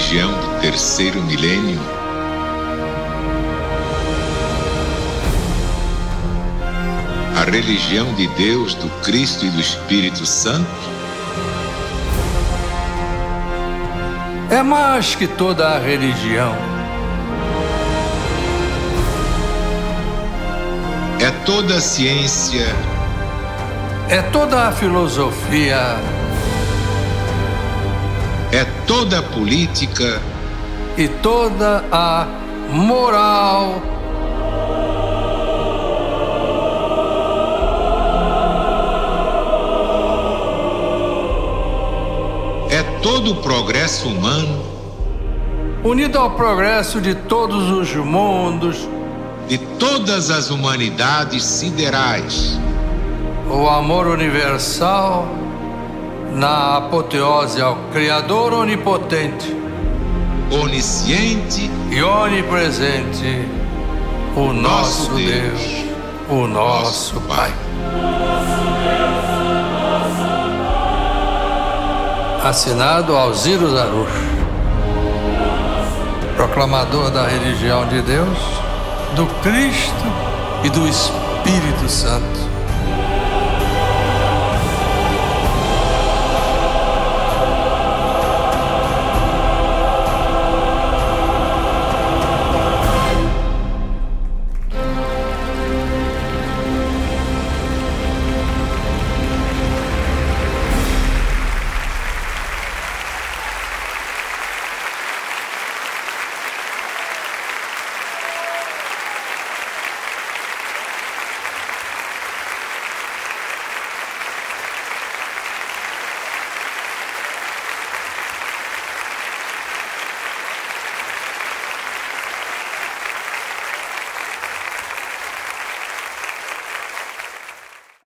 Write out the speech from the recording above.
religião do terceiro milênio? A religião de Deus, do Cristo e do Espírito Santo? É mais que toda a religião. É toda a ciência. É toda a filosofia. É toda a política. E toda a moral. É todo o progresso humano. Unido ao progresso de todos os mundos. De todas as humanidades siderais. O amor universal na apoteose ao Criador onipotente, onisciente e onipresente, o nosso Deus, o nosso Pai. Assinado Alziro Zarucho, proclamador da religião de Deus, do Cristo e do Espírito Santo.